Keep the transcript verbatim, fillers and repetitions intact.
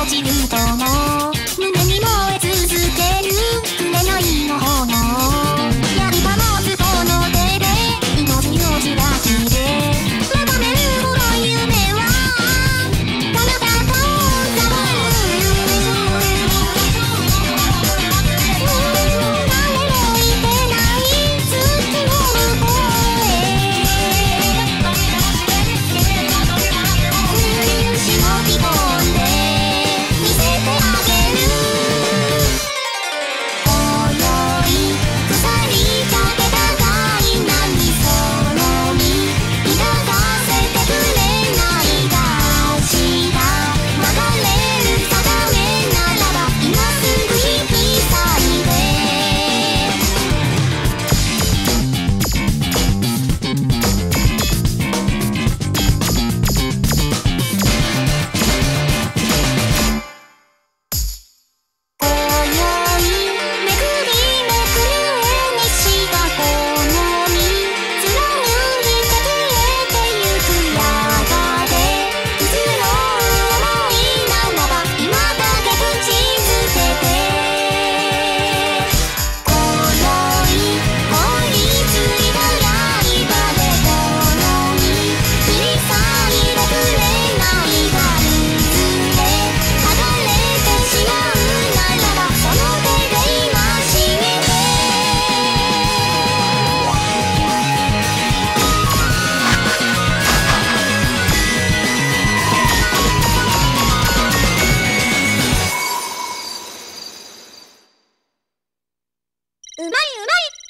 落ちるとも胸に燃え続ける紅の炎槍が持つこの手で命を開きで眺めるこの夢は彼方をさまる誰もいてない月の向こうへ忍び込んで見せてあげる今宵腐りかけた愛何その身抱かせてくれないか明日曲がれる定めならば今すぐ引き裂いて今宵めくりめくる西がこの身貫いて消えてゆくやがていつの想いならば今だけ口づけて今宵凍りついた刃でこの身切り裂いてくれないか譲れ剥がれてしまうならばその手で今締めてうまいうまい